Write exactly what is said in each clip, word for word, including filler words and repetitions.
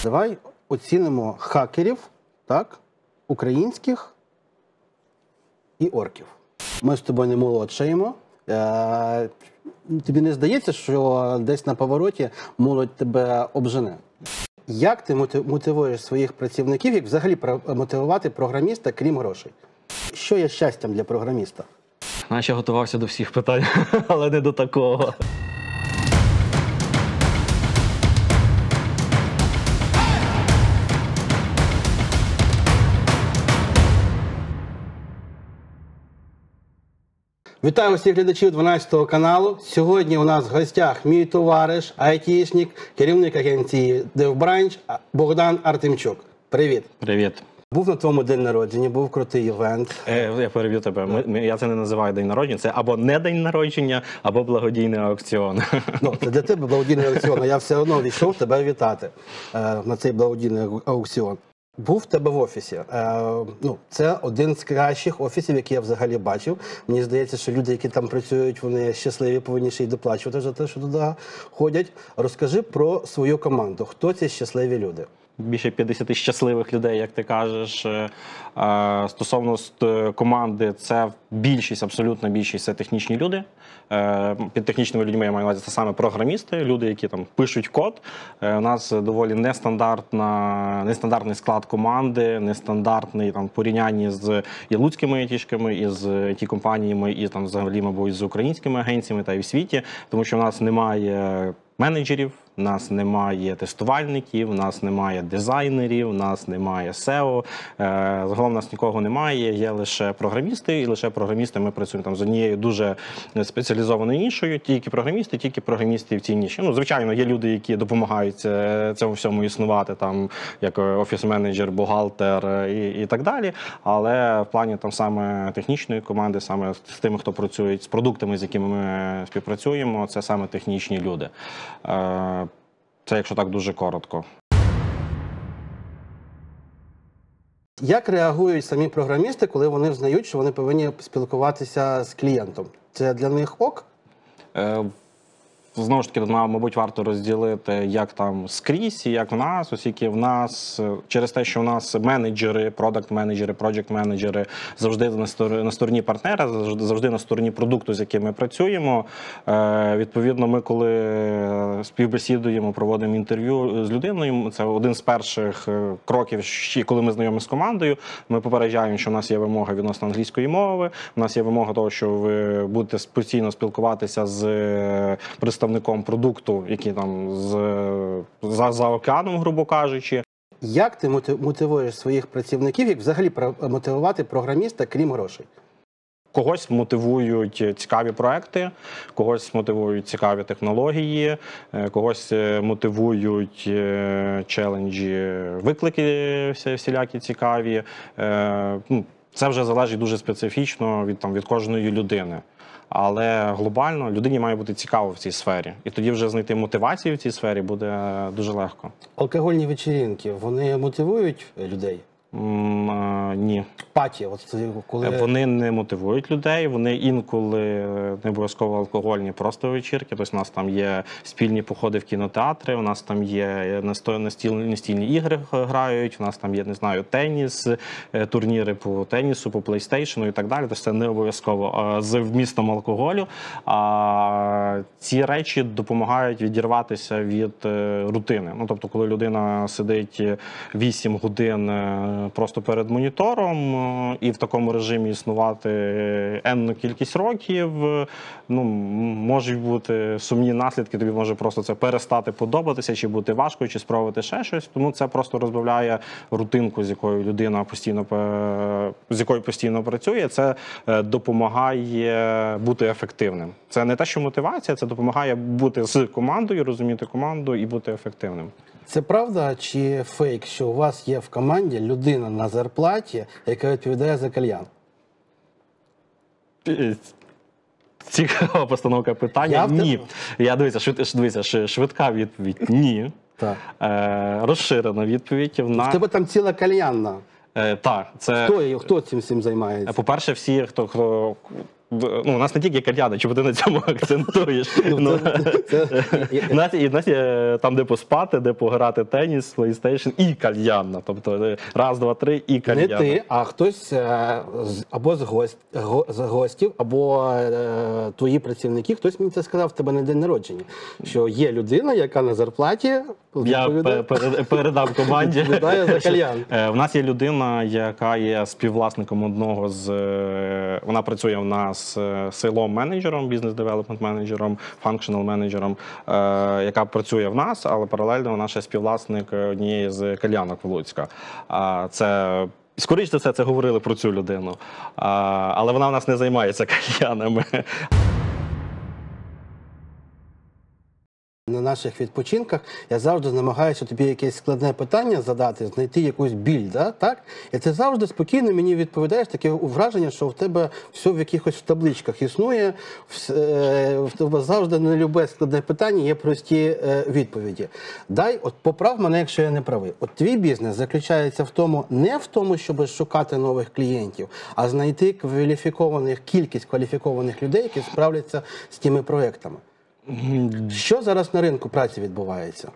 Давай оцінимо хакерів, так, українських і орків. Ми з тобою не молодшаємо. Е, тобі не здається, що десь на повороті молодь тебе обжене? Як ти мотивуєш своїх працівників, як взагалі мотивувати програміста, крім грошей? Що є щастям для програміста? Наче готувався до всіх питань, але не до такого. Вітаю всіх глядачів дванадцятого каналу. Сьогодні у нас в гостях мій товариш, айтішник, керівник агенції DevBranch Богдан Артемчук. Привіт. Привіт. Був на твоєму день народження, був крутий івент. Е, я переб'ю тебе. Ми, ми, я це не називаю день народження. Це або не день народження, або благодійний аукціон. Ну, це для тебе благодійний аукціон, а я все одно війшов тебе вітати е, на цей благодійний аукціон. Був в тебе в офісі. Е, ну, це один з кращих офісів, які я взагалі бачив. Мені здається, що люди, які там працюють, вони щасливі, повинні ще й доплачувати за те, що туди ходять. Розкажи про свою команду. Хто ці щасливі люди? Більше п'ятдесят щасливих людей, як ти кажеш. Стосовно команди, це більшість, абсолютна більшість – це технічні люди. Під технічними людьми я маю на увазі, це саме програмісти, люди, які там пишуть код. У нас доволі нестандартна, нестандартний склад команди, нестандартний там, в порівнянні з і луцькими айтішками, і з ай ті-компаніями, і там взагалі, мабуть, з українськими агенціями та й в світі, тому що в нас немає менеджерів, у нас немає тестувальників, у нас немає дизайнерів, у нас немає сео. Загалом у нас нікого немає, є лише програмісти, і лише програмісти ми працюємо там з однією дуже спеціалізованою нішою, тільки програмісти, тільки програмісти в цій ніші. Ну, звичайно, є люди, які допомагають цьому всьому існувати, там, як офіс-менеджер, бухгалтер і, і так далі, але в плані там саме технічної команди, саме з тими, хто працює з продуктами, з якими ми співпрацюємо, це саме технічні люди. Це якщо так дуже коротко. Як реагують самі програмісти, коли вони взнають, що вони повинні спілкуватися з клієнтом? Це для них ок? Е, Знову ж таки, мабуть, варто розділити, як там скрізь, як в нас, оскільки в нас, через те, що в нас менеджери, продакт-менеджери, проджект-менеджери завжди на стороні партнера, завжди на стороні продукту, з яким ми працюємо. Відповідно, ми коли співбесідуємо, проводимо інтерв'ю з людиною, це один з перших кроків, коли ми знайомі з командою, ми попереджаємо, що в нас є вимога відносно англійської мови, у нас є вимога того, що ви будете постійно спілкуватися з представником представником продукту, який там з, за, за океаном, грубо кажучи. Як ти мотивуєш своїх працівників, як взагалі мотивувати програміста, крім грошей? Когось мотивують цікаві проекти, когось мотивують цікаві технології, когось мотивують челенджі, виклики всілякі цікаві. Це вже залежить дуже специфічно від, там, від кожної людини. Але глобально людині має бути цікаво в цій сфері. І тоді вже знайти мотивацію в цій сфері буде дуже легко. Алкогольні вечірки, вони мотивують людей? М, а, ні. Паті, от коли... Вони не мотивують людей, вони інколи не обов'язково алкогольні, просто вечірки. Тобто у нас там є спільні походи в кінотеатри, у нас там є настільні, настільні ігри грають, у нас там є, не знаю, теніс, турніри по тенісу, по плейстейшену і так далі. Тобто це не обов'язково з вмістом алкоголю. А ці речі допомагають відірватися від рутини. Ну, тобто, коли людина сидить вісім годин просто перед монітором і в такому режимі існувати енну кількість років, ну, можуть бути сумні наслідки, тобі може просто це перестати подобатися, чи бути важко, чи спробувати ще щось. Тому це просто розбавляє рутинку, з якою людина постійно, з якою постійно працює. Це допомагає бути ефективним. Це не те, що мотивація, це допомагає бути з командою, розуміти команду і бути ефективним. Це правда чи фейк, що у вас є в команді людина на зарплаті, яка відповідає за кальян? Цікава постановка питання. Я Ні. Я дивіться, швид, дивіться, швидка відповідь. Ні. Так. Е, розширена відповідь. В нас... В тебе там ціла кальянна. Е, так. Це... Хто, хто цим всім займається? По-перше, всі, хто... хто в- ну, у нас не тільки кальяни, чому ти на цьому акцентуєш? Ну, У нас є- у нас є там, де поспати, де пограти теніс, PlayStation і кальянна. Тобто е, раз, два, три і Не кальянна. ти, а хтось е, з- або з, гость, го- з гостів, або е, твої працівники, хтось мені це сказав в тебе на день народження, що є людина, яка на зарплаті Я відповідає- пе- пере- передам команді. відповідає за кальян. Е, В нас є людина, яка є співвласником одного з. е, Вона працює в нас селом менеджером, бізнес-девелопмент менеджером, функшнал менеджером, е, яка працює в нас, але паралельно вона ще співвласник однієї з кальянок в Луцька. А, Це. Скоріше за все, це говорили про цю людину. А, але вона в нас не займається кальянами. На наших відпочинках я завжди намагаюся тобі якесь складне питання задати, знайти якусь біль, да? Так? І ти завжди спокійно мені відповідаєш, таке враження, що в тебе все в якихось табличках існує, вс- е, в тебе завжди не любе складне питання, є прості е, відповіді. Дай, от поправ мене, якщо я не правий. От твій бізнес заключається в тому, не в тому, щоб шукати нових клієнтів, а знайти кваліфікованих, кількість кваліфікованих людей, які справляться з тими проектами. Що зараз на ринку праці відбувається?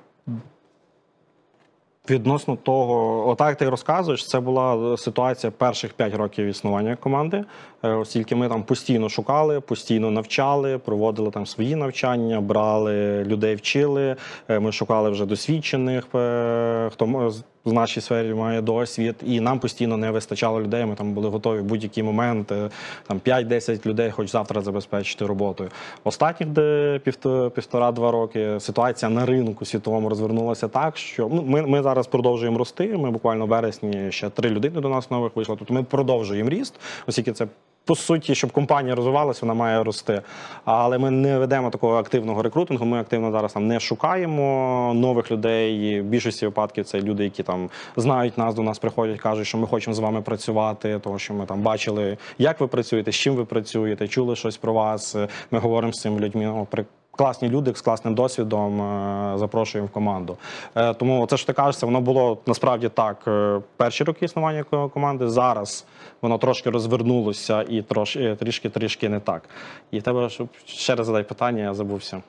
Відносно того, отак ти розказуєш, це була ситуація перших п'ять років існування команди, е, оскільки ми там постійно шукали, постійно навчали, проводили там свої навчання, брали людей, вчили. Е, Ми шукали вже досвідчених, е, хто мо- з- в нашій сфері має досвід, і нам постійно не вистачало людей. Ми там були готові в будь-який момент, е, там п'ять-десять людей, хоч завтра забезпечити роботою. Останніх де півто- півтора-два роки ситуація на ринку світовому розвернулася так, що ну, ми, ми зараз продовжуємо рости. Ми буквально в вересні ще три людини до нас нових вийшло. Тобто ми продовжуємо ріст, оскільки це. По суті, щоб компанія розвивалася, вона має рости. Але ми не ведемо такого активного рекрутингу. Ми активно зараз там не шукаємо нових людей. В більшості випадків це люди, які там знають нас, до нас приходять, кажуть, що ми хочемо з вами працювати, тому що ми там бачили, як ви працюєте, з чим ви працюєте, чули щось про вас. Ми говоримо з цими людьми. Ну, при класні люди з класним досвідом е, запрошуємо в команду. Е, Тому це, що ти кажеш, це воно було насправді так е, перші роки існування ко- команди. Зараз воно трошки розвернулося і трош, е, трішки-трішки не так. І в тебе, щоб ще раз задай питання, я забувся.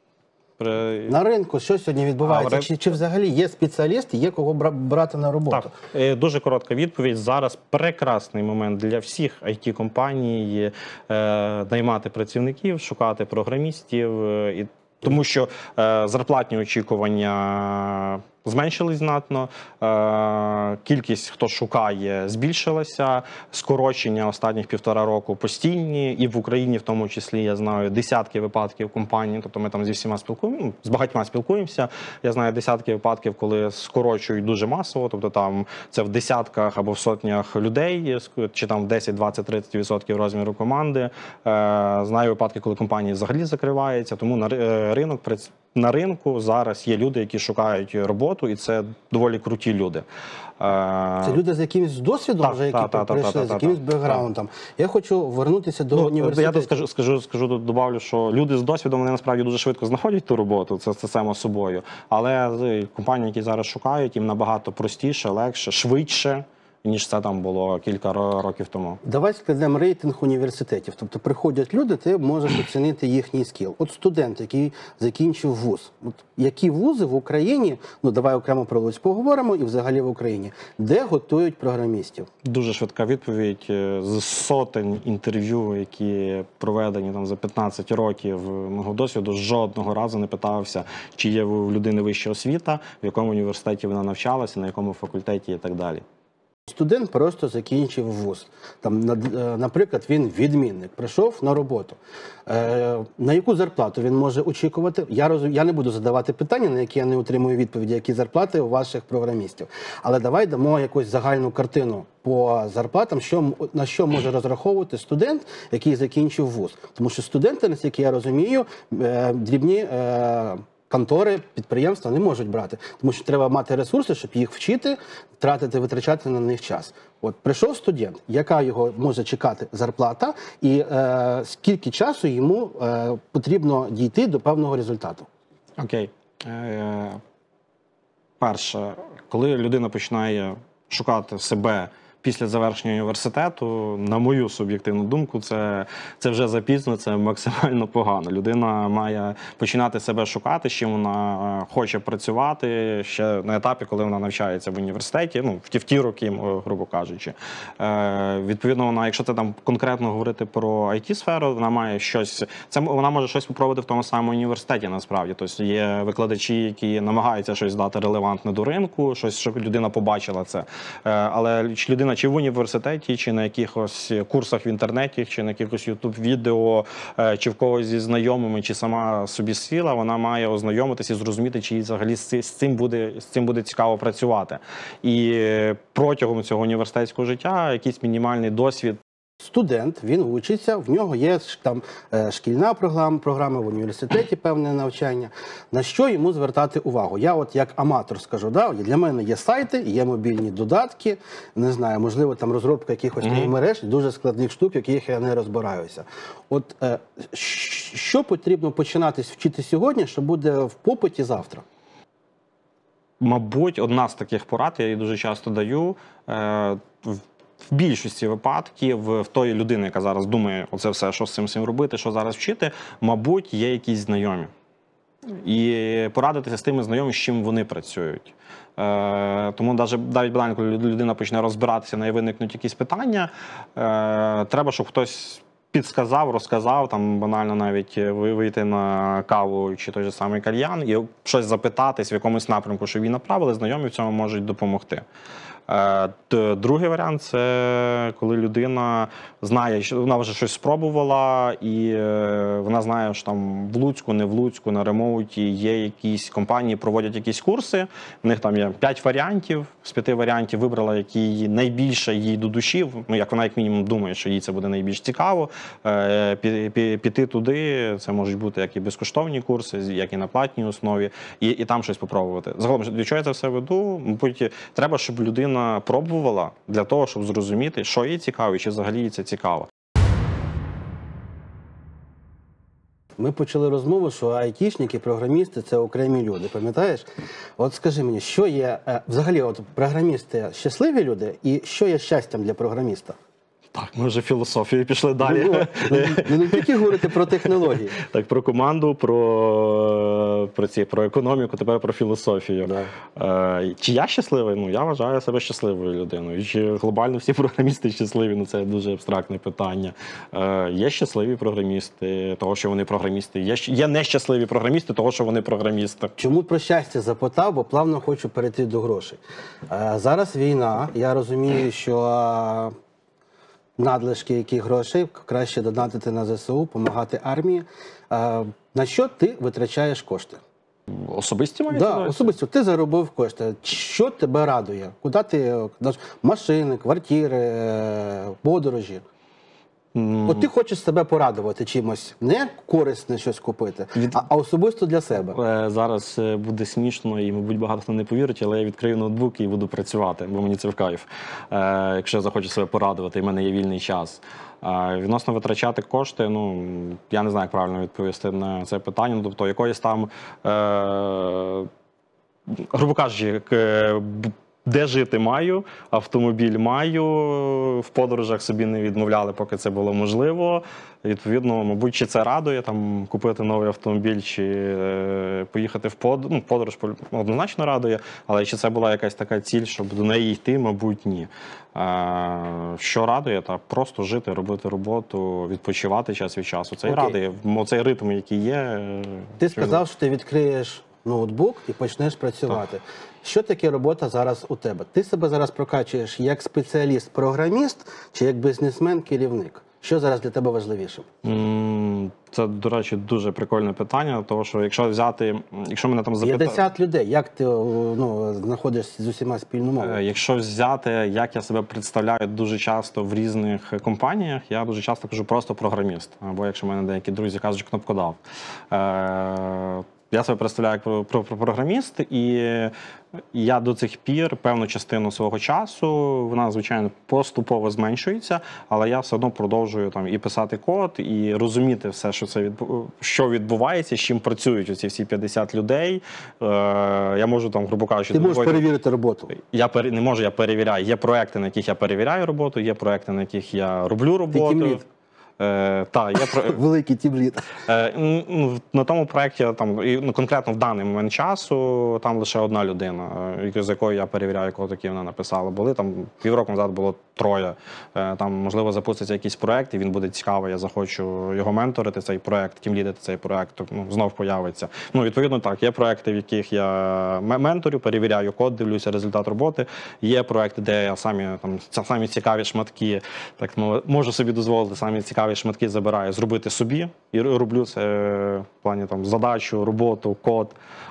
При... На ринку що сьогодні відбувається? А, в рин- Чи, чи взагалі є спеціалісти, є кого бра- брати на роботу? Так, е, дуже коротка відповідь. Зараз прекрасний момент для всіх ай ті-компаній е, наймати працівників, шукати програмістів. е, І, тому що е, зарплатні очікування зменшились знатно, е, кількість, хто шукає, збільшилася, скорочення останніх півтора року постійні, і в Україні в тому числі, я знаю, десятки випадків компаній, тобто ми там зі всіма спілкуємося, з багатьма спілкуємося, я знаю десятки випадків, коли скорочують дуже масово, тобто там це в десятках або в сотнях людей, чи там в десять, двадцять, тридцять відсотків розміру команди. Е, Знаю випадки, коли компанії взагалі закриваються, тому на ри- е, ринок приц- на ринку зараз є люди, які шукають роботу, і це доволі круті люди. Е, Це люди з якимось досвідом, Так, вже, які так, так, прийшли, так, з так, якимось так, бекграундом. Я хочу вернутися до Ну, я університету. тут скажу, скажу, скажу тут добавлю, що люди з досвідом вони насправді дуже швидко знаходять ту роботу, це, це само собою. Але з- компанії, які зараз шукають, їм набагато простіше, легше, швидше, ніж це там було кілька ро- років тому. Давай складемо рейтинг університетів. Тобто приходять люди, ти можеш оцінити їхній скіл. От студент, який закінчив вуз. От які вузи в Україні, ну давай окремо про Луцьк поговоримо, і взагалі в Україні, де готують програмістів? Дуже швидка відповідь. Е, З сотень інтерв'ю, які проведені там за п'ятнадцять років мого досвіду, жодного разу не питався, чи є в людини вища освіта, в якому університеті вона навчалася, на якому факультеті і так далі. Студент просто закінчив вуз. Там, над- е, наприклад, він відмінник, прийшов на роботу. Е, на яку зарплату він може очікувати? Я розум, я не буду задавати питання, на які я не отримую відповіді, які зарплати у ваших програмістів. Але давай дамо якусь загальну картину по зарплатам, що, м- на що може розраховувати студент, який закінчив вуз. Тому що студенти, наскільки я розумію, е, дрібні е, контори, підприємства не можуть брати, тому що треба мати ресурси, щоб їх вчити, тратити, витрачати на них час. От прийшов студент, яка його може чекати зарплата, і е, скільки часу йому е, потрібно дійти до певного результату. Окей. Е, Перше, коли людина починає шукати себе після завершення університету, на мою суб'єктивну думку, це, це вже запізно, це максимально погано. Людина має починати себе шукати, з чим вона хоче працювати ще на етапі, коли вона навчається в університеті, ну, в ті, в ті роки, грубо кажучи. Е, відповідно, вона, якщо це там конкретно говорити про ай ті-сферу, вона має щось, це, вона може щось спробувати в тому самому університеті, насправді. Тобто є викладачі, які намагаються щось дати релевантне до ринку, щось, щоб людина побачила це. Е, але людина чи в університеті, чи на якихось курсах в інтернеті, чи на якихось ютуб-відео, е, чи в когось зі знайомими, чи сама собі сіла, вона має ознайомитися і зрозуміти, чи їй взагалі з цим буде, з цим буде цікаво працювати. І протягом цього університетського життя якийсь мінімальний досвід. Студент, він учиться, в нього є там шкільна програма, програма в університеті, певне навчання. На що йому звертати увагу? Я от як аматор скажу, да, для мене є сайти, є мобільні додатки, не знаю, можливо, там розробка якихось mm-hmm. мереж, дуже складних штук, яких я не розбираюся. От е, що потрібно починати вчити сьогодні, що буде в попиті завтра? Мабуть, одна з таких порад, я її дуже часто даю, е, в більшості випадків в тої людини, яка зараз думає, оце все, що з цим всім робити, що зараз вчити, мабуть, є якісь знайомі. І порадитися з тими знайомими, з чим вони працюють. Е, тому навіть, навіть банально, коли людина почне розбиратися, в неї виникнуть якісь питання, е, треба, щоб хтось підсказав, розказав, там банально навіть вийти на каву чи той же самий кальян і щось запитатись в якомусь напрямку, щоб її направили, знайомі в цьому можуть допомогти. Другий варіант – це коли людина знає, що вона вже щось спробувала, і вона знає, що там в Луцьку, не в Луцьку, на ремоуті є якісь компанії, проводять якісь курси, в них там є п'ять варіантів, з п'яти варіантів вибрала, який найбільше їй до душі, ну, як вона як мінімум думає, що їй це буде найбільш цікаво, піти туди, це можуть бути як і безкоштовні курси, як і на платній основі, і, і там щось спробувати. Загалом, для чого я це все веду? Мабуть, треба, щоб людина пробувала для того, щоб зрозуміти, що їй цікаво і чи взагалі їй це цікаво. Ми почали розмову, що айтішники, програмісти – це окремі люди, пам'ятаєш? От скажи мені, що є, взагалі, от програмісти – щасливі люди, і що є щастям для програміста? Так, ми вже філософію пішли далі. Ну, ну, не тільки говорити про технології. Так, про команду, про, про, ці, про економіку, тепер про філософію. Да. Е, чи я щасливий? Ну, я вважаю себе щасливою людиною. Чи глобально всі програмісти щасливі? Ну, це дуже абстрактне питання. Е, є щасливі програмісти, того, що вони програмісти. Є, є нещасливі програмісти, того, що вони програмісти. Чому про щастя запитав, бо плавно хочу перейти до грошей. Е, зараз війна, я розумію, що надлишки яких грошей краще донатити на зе се у, допомагати армії. А, на що ти витрачаєш кошти? Особисті мої? Да, особисто. Ти заробив кошти. Що тебе радує? Куди ти? Машини, квартири, подорожі? Mm. От ти хочеш себе порадувати чимось, не корисне щось купити, Від... а, а особисто для себе. Зараз буде смішно і, мабуть, багато хто не повірить, але я відкрию ноутбук і буду працювати, бо мені це в кайф. Е, якщо я захочу себе порадувати, і в мене є вільний час. Е, відносно витрачати кошти, ну, я не знаю, як правильно відповісти на це питання. Ну, тобто, якоїсь там, е, грубо кажучи, де жити маю, автомобіль маю, в подорожах собі не відмовляли, поки це було можливо. Відповідно, мабуть, чи це радує, там, купити новий автомобіль, чи е, поїхати в подорож, ну, подорож однозначно радує, але чи це була якась така ціль, щоб до неї йти, мабуть, ні. Е, що радує? Та просто жити, робити роботу, відпочивати час від часу. Це і радує. Оцей ритм, який є. Ти сказав, що ти відкриєш ноутбук і почнеш працювати. Так. Що таке робота зараз у тебе? Ти себе зараз прокачуєш як спеціаліст-програміст чи як бізнесмен-керівник? Що зараз для тебе важливіше? Це, до речі, дуже прикольне питання, тому що якщо взяти, якщо мене там запитати... п'ятдесят людей, як ти ну, знаходиш з усіма спільну мову? Якщо взяти, як я себе представляю дуже часто в різних компаніях, я дуже часто кажу просто програміст. Або якщо в мене деякі друзі кажуть кнопкодав. Я себе представляю як про, про, про програміст, і я до цих пір певну частину свого часу, вона, звичайно, поступово зменшується, але я все одно продовжую там і писати код, і розуміти все, що це відбу... що відбувається, з чим працюють оці всі п'ятдесят людей. Е, я можу там, грубо кажучи, Ти можеш доводити... перевірити роботу. Я пер... не можу, я перевіряю. Є проекти, на яких я перевіряю роботу, є проекти, на яких я роблю роботу. Ти тімлід. Е, та, є про... Великий тімлід. Е, ну, на тому проєкті, там, і, ну, конкретно в даний момент часу, там лише одна людина, е, з якою я перевіряю код, який вона написала. Були там півроку назад було троє. Е, там, можливо, запуститься якийсь проєкт, і він буде цікавий, я захочу його менторити, цей проєкт, тімлідити цей проєкт, ну, знов появиться. Ну, відповідно, так, є проєкти, в яких я менторю, перевіряю код, дивлюся результат роботи. Є проєкти, де я самі, там, самі цікаві шматки, так, можу собі дозволити, самі цікаві шматки забираю зробити собі, і роблю це в плані там задачу, роботу, код.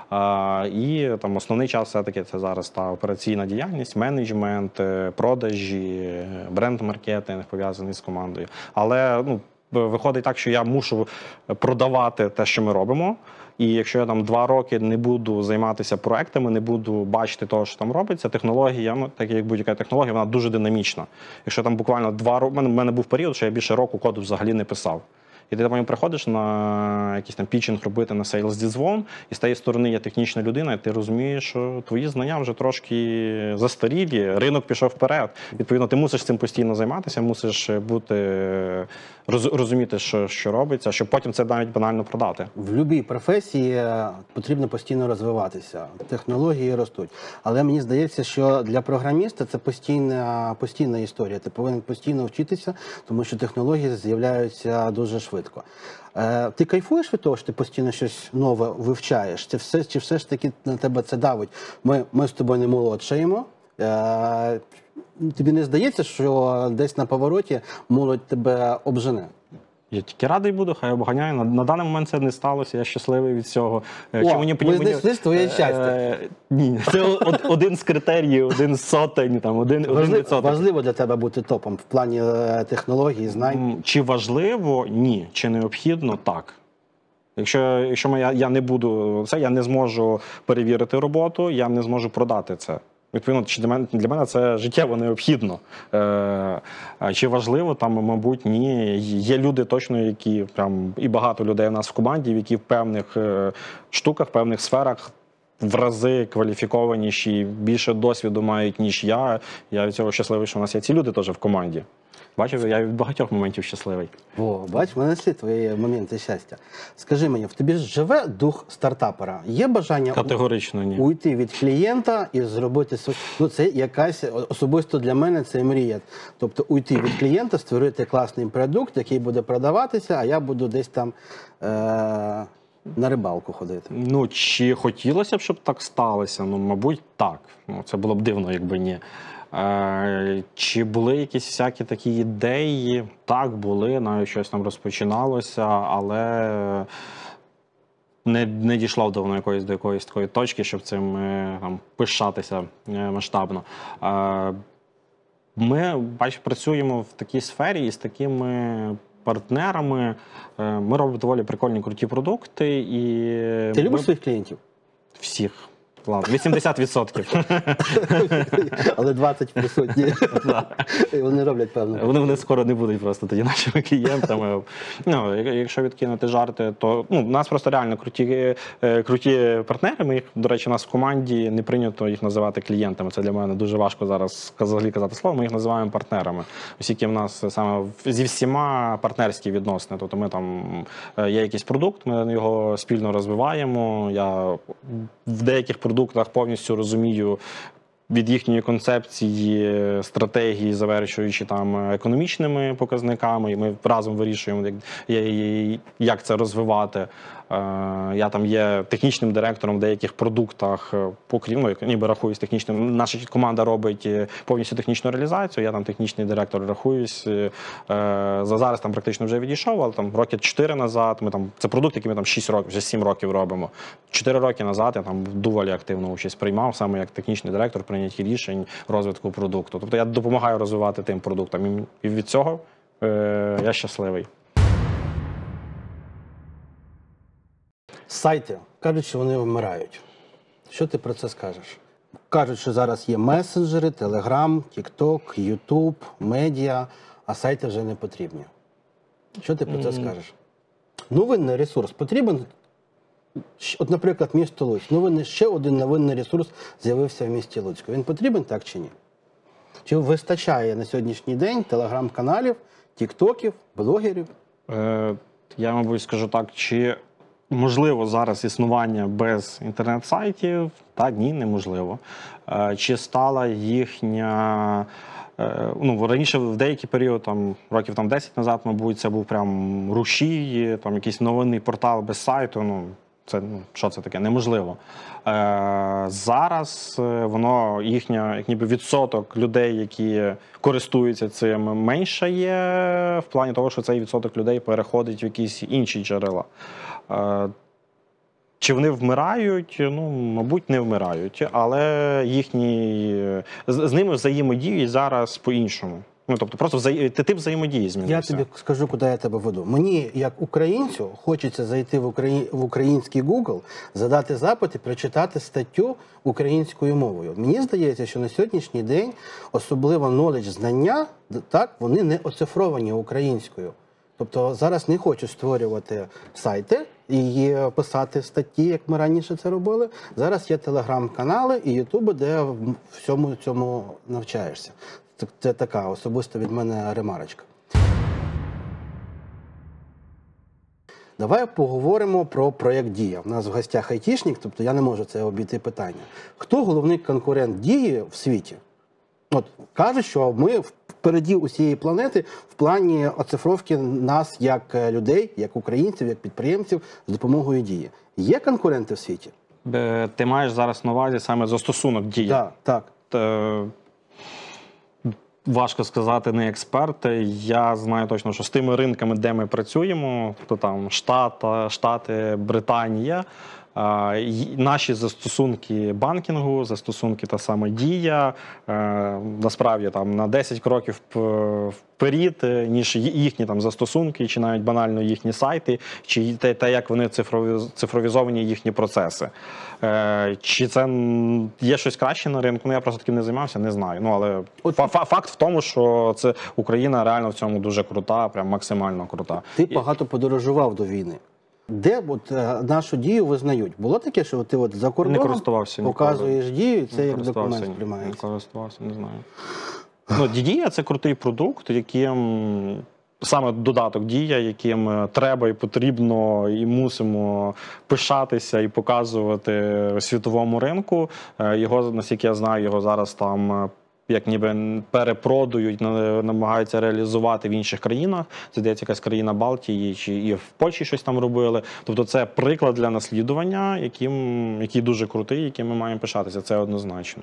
А, і там основний час все-таки це зараз та операційна діяльність, менеджмент, продажі, бренд-маркетинг пов'язаний з командою. Але ну, виходить так, що я мушу продавати те, що ми робимо. І якщо я там два роки не буду займатися проектами, не буду бачити того, що там робиться, технологія, ну, так як будь-яка технологія, вона дуже динамічна. Якщо там буквально два роки, в мене був період, що я більше року коду взагалі не писав. І ти потім приходиш на якийсь там пітчинг робити на Sales дзвон, і з тієї сторони є технічна людина, і ти розумієш, що твої знання вже трошки застарілі, ринок пішов вперед. Відповідно, ти мусиш цим постійно займатися, мусиш бути, розуміти, що, що робиться, щоб потім це навіть банально продати. В будь-якій професії потрібно постійно розвиватися. Технології ростуть. Але мені здається, що для програміста це постійна, постійна історія. Ти повинен постійно вчитися, тому що технології з'являються дуже швидко. Швидко. Е, ти кайфуєш від того, що ти постійно щось нове вивчаєш? Чи все, чи все ж таки на тебе це давить? Ми, ми з тобою не молодшаємо. Е, тобі не здається, що десь на повороті молодь тебе обжене? Я тільки радий буду, хай обганяє. На, на даний момент це не сталося, я щасливий від цього. О, Чи мені, ми знайшли твоє щастя. Е, ні, це од, один з критеріїв, один з сотень, там, один, Важлив, один відсоток. Важливо для тебе бути топом в плані технологій, знань? Чи важливо? Ні. Чи необхідно? Так. Якщо, якщо я, я не буду це, я не зможу перевірити роботу, я не зможу продати це. Відповідно, для мене, для мене це життєво необхідно. Е, чи важливо? Там, мабуть, ні. Є люди точно, які прям, і багато людей у нас в команді, які в певних е, штуках, в певних сферах в рази кваліфікованіші, більше досвіду мають, ніж я. Я від цього щасливий, що у нас є ці люди теж в команді. Бачив, я від багатьох моментів щасливий. О, бач, ми знайшли твої моменти щастя. Скажи мені, в тобі ж живе дух стартапера? Є бажання Категорично ні. уйти від клієнта і зробити свій... Ну, це якась, особисто для мене, це мрія. Тобто уйти від клієнта, створити класний продукт, який буде продаватися, а я буду десь там е- на рибалку ходити. Ну, чи хотілося б, щоб так сталося? Ну, мабуть, так. Ну, це було б дивно, якби ні. Е, чи були якісь всякі такі ідеї? Так, були, навіть щось там розпочиналося, але не, не дійшло до якоїсь, до якоїсь такої точки, щоб цим е, там, пишатися е, масштабно. Е, ми, бач, працюємо в такій сфері і з такими партнерами. Е, ми робимо доволі прикольні, круті продукти. І Ти любиш ми... своїх клієнтів? Всіх. Ладно, вісімдесят відсотків. Але двадцять присутні. Вони роблять, певно. Вони, вони скоро не будуть просто тоді нашими клієнтами. Ну, якщо відкинути жарти, то ну, у нас просто реально круті, круті партнери. Ми їх, до речі, у нас в команді не прийнято їх називати клієнтами. Це для мене дуже важко зараз взагалі казати слово. Ми їх називаємо партнерами. Оскільки в нас саме зі всіма партнерські відносини. Тобто ми там є якийсь продукт, ми його спільно розвиваємо. Я в деяких продуктах повністю розумію від їхньої концепції, стратегії, завершуючи там економічними показниками, і ми разом вирішуємо, як, як це розвивати. Я там є технічним директором в деяких продуктах, покрім, ну, ніби рахуюсь технічним. Наша команда робить повністю технічну реалізацію, я там технічний директор рахуюсь. Зараз там практично вже відійшов, але там роки чотири назад, ми там, це продукт, який ми там шість років, вже сім років робимо. Чотири роки назад я там доволі активно участь приймав, саме як технічний директор прийняття рішень розвитку продукту. Тобто я допомагаю розвивати тим продуктам. І від цього е, я щасливий. Сайти. кажуть, що вони вмирають. Що ти про це скажеш? Кажуть, що зараз є месенджери, Телеграм, Тікток, Ютуб, медіа, а сайти вже не потрібні. Що ти про це скажеш? Новинний ресурс потрібен? От, наприклад, місто Луцьк. Новинний, ще один новинний ресурс з'явився в місті Луцьку. Він потрібен так чи ні? Чи вистачає на сьогоднішній день телеграм-каналів, тіктоків, блогерів? Е, я, мабуть, скажу так, чи можливо зараз існування без інтернет-сайтів? Та ні, неможливо. Е, чи стала їхня... Е, ну, раніше, в деякий період, там, років там, десять назад, мабуть, це був прям рушій, там, якийсь новинний портал без сайту. Ну, це, ну, що це таке? Неможливо. Е, зараз воно, їхня, як ніби відсоток людей, які користуються цим, менше є, в плані того, що цей відсоток людей переходить в якісь інші джерела. Е, Чи вони вмирають? Ну, мабуть, не вмирають, але їхні, з, з ними взаємодіють зараз по-іншому. Ну, тобто просто взає... тип взаємодії змінився. Я тобі скажу, куди я тебе веду. Мені, як українцю, хочеться зайти в, Украї... в український Google, задати запит і прочитати статтю українською мовою. Мені здається, що на сьогоднішній день особливо knowledge, знання, так, вони не оцифровані українською. Тобто зараз не хочу створювати сайти і писати статті, як ми раніше це робили. Зараз є телеграм-канали і ютуби, де всьому цьому навчаєшся. Це така особиста від мене ремарочка. Давай поговоримо про проєкт «Дія». У нас в гостях айтішник, тобто я не можу це обійти питання. Хто головний конкурент «Дії» в світі? От кажуть, що ми впереді усієї планети в плані оцифровки нас як людей, як українців, як підприємців з допомогою «Дії». Є конкуренти в світі? Ти маєш зараз на увазі саме застосунок «Дія». Так, так. Та... Важко сказати, не експерт. Я знаю точно, що з тими ринками, де ми працюємо, то там Штати, Штати, Британія, наші застосунки банкінгу, застосунки та саме «Дія», насправді там на десять кроків вперед, ніж їхні там застосунки, чи навіть банально їхні сайти, чи те, те як вони цифровізовані їхні процеси. Чи це є щось краще на ринку? Ну, я просто таким не займався, не знаю. Ну, але От... факт в тому, що це Україна реально в цьому дуже крута, прям максимально крута. Ти багато подорожував до війни. Де от, нашу «Дію» визнають? Було таке, що ти от за кордоном показуєш «Дію», і це не як документ сприймається? Не користувався, не знаю. Ну, «Дія» – це крутий продукт, яким саме додаток «Дія», яким треба і потрібно, і мусимо пишатися і показувати світовому ринку. Його, наскільки я знаю, його зараз там як ніби перепродають, намагаються реалізувати в інших країнах. Це, здається, якась країна Балтії, чи і в Польщі щось там робили. Тобто це приклад для наслідування, яким, який дуже крутий, яким ми маємо пишатися. Це однозначно.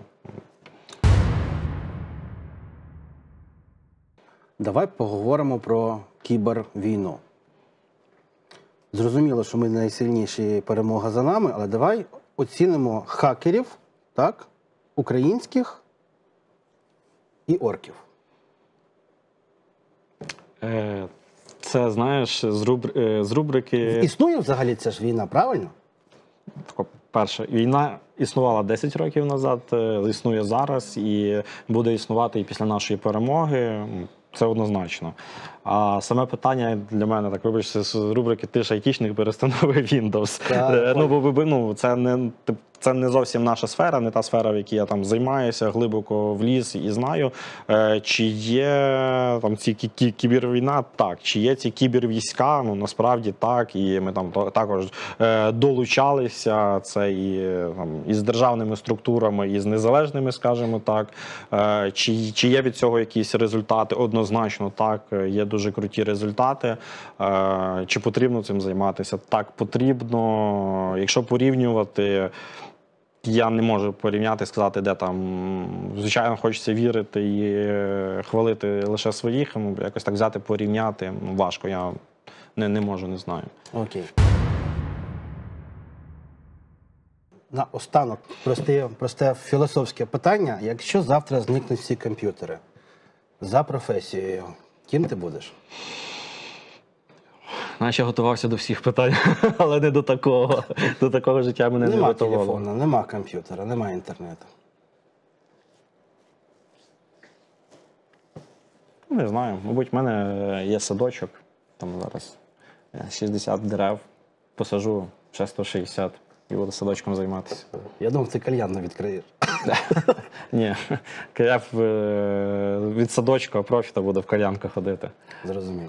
Давай поговоримо про кібервійну. Зрозуміло, що ми найсильніші, перемога за нами, але давай оцінимо хакерів, так, українських і орків. Це, знаєш, з, рубри... з рубрики... Існує взагалі ця ж війна, правильно? Перше, війна існувала десять років назад, існує зараз і буде існувати і після нашої перемоги. Це однозначно. А саме питання для мене, так вибачте, з рубрики «Ти ж айтішник, перестанови Windows». Так, ну, бо, ну, це не... Це не зовсім наша сфера, не та сфера, в якій я там займаюся, глибоко вліз і знаю. Чи є там ці кібервійна? Так. Чи є ці кібервійська? Ну, насправді так. І ми там також долучалися. Це і там, і з державними структурами, і з незалежними, скажімо так. Чи, чи є від цього якісь результати? Однозначно так. Є дуже круті результати. Чи потрібно цим займатися? Так, потрібно. Якщо порівнювати, я не можу порівняти, сказати, де там. Звичайно, хочеться вірити і хвалити лише своїх. Ну, якось так взяти, порівняти важко. Я не, не можу, не знаю. Окей. На останок просте, просте філософське питання. Якщо завтра зникнуть всі комп'ютери, за професією, ким ти будеш? Наче готувався до всіх питань, але не до такого. До такого життя мене не Нема готувало. телефону, нема комп'ютера, нема інтернету. Не знаю, мабуть, в мене є садочок, там зараз шістдесят дерев, посажу ще сто шістдесят і буду садочком займатися. Я думав, ти кальян не відкриєш. Ні, кайф е, від садочка профіта буде в кальянка ходити. Зрозумів.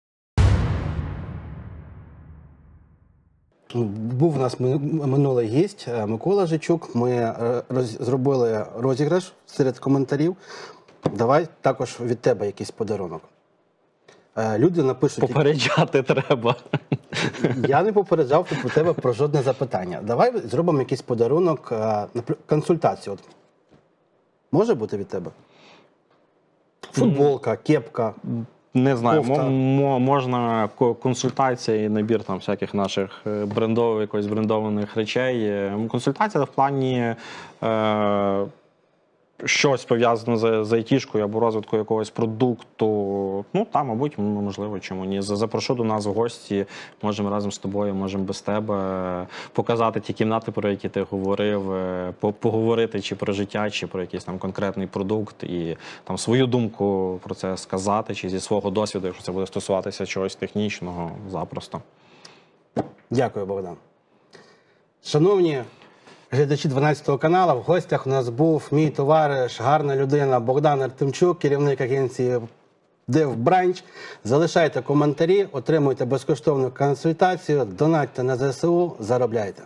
Був у нас ми- минулий гість е, Микола Жичук. Ми е, роз- зробили розіграш серед коментарів. Давай також від тебе якийсь подарунок. Е, Люди напишуть, Попереджати треба. я не попереджав у тебе про жодне запитання. Давай зробимо якийсь подарунок, е, напри- консультацію. От. Може бути від тебе? Футболка, кепка. Не знаю, Кофта. мо- мо- можна ко- консультація і набір там всяких наших е, брендових, якось брендованих речей. Е, Консультація в плані е, щось пов'язане з, з айтішкою або розвитком якогось продукту. Ну, там, мабуть, м- можливо, чому ні. За- Запрошу до нас в гості, можемо разом з тобою, можемо без тебе показати ті кімнати, про які ти говорив, е, по- поговорити чи про життя, чи про якийсь там конкретний продукт, і там свою думку про це сказати, чи зі свого досвіду, якщо це буде стосуватися чогось технічного, запросто. Дякую, Богдан. Шановні глядачі дванадцятого каналу, в гостях у нас був мій товариш, гарна людина Богдан Артемчук, керівник агенції DevBranch. Залишайте коментарі, отримуйте безкоштовну консультацію, донатьте на зе се у, заробляйте.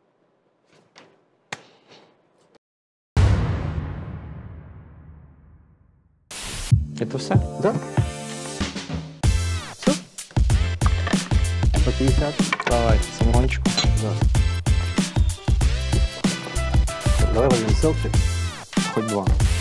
І то все. Да? Все? сто п'ятдесят? Давай, самогончику. Давай возьмем селфі. Хоч два.